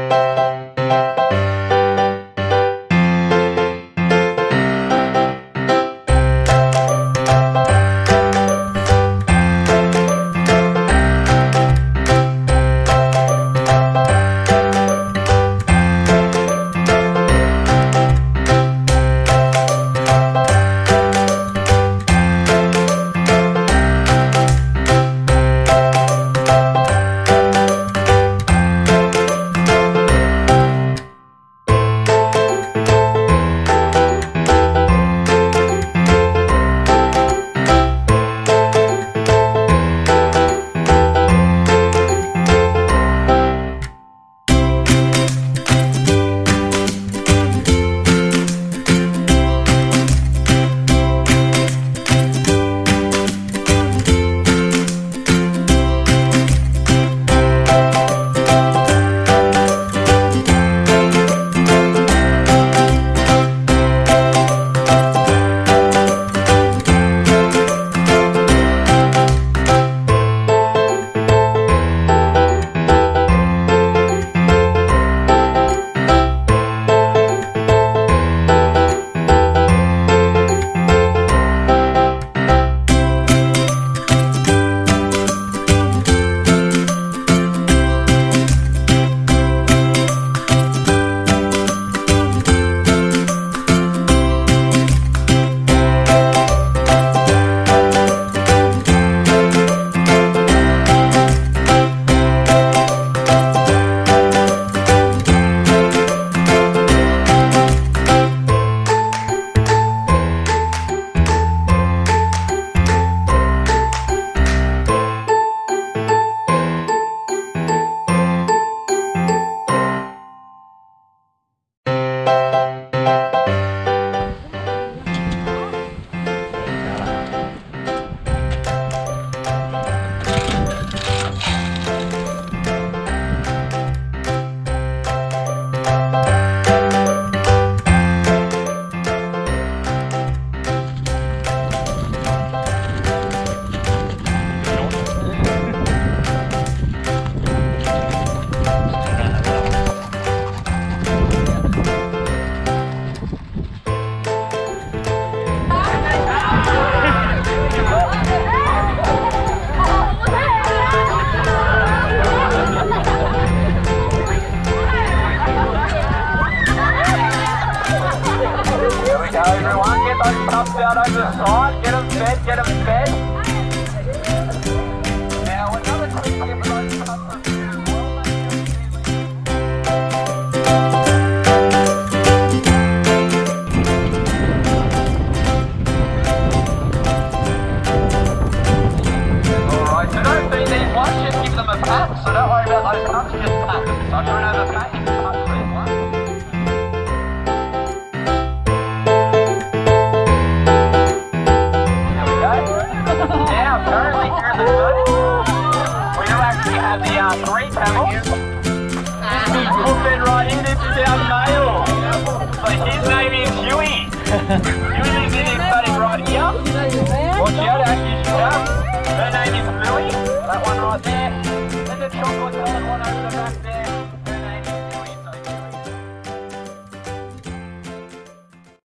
out over the side, get them fed, get them fed. Now another quick tip for those customers as well. Alright, so don't feed these ones, just give them a pat, so don't worry about those cups, just pat them. So don't overpay, you can touch these ones. Now, currently here in the hood, we do actually have the 3 panels. We'll fit right in, this is our male. So his name is Huey. Huey is in his study right here. Watch out, actually should have. Her name is Lily, that one right there. And the chocolate coloured one over the back there.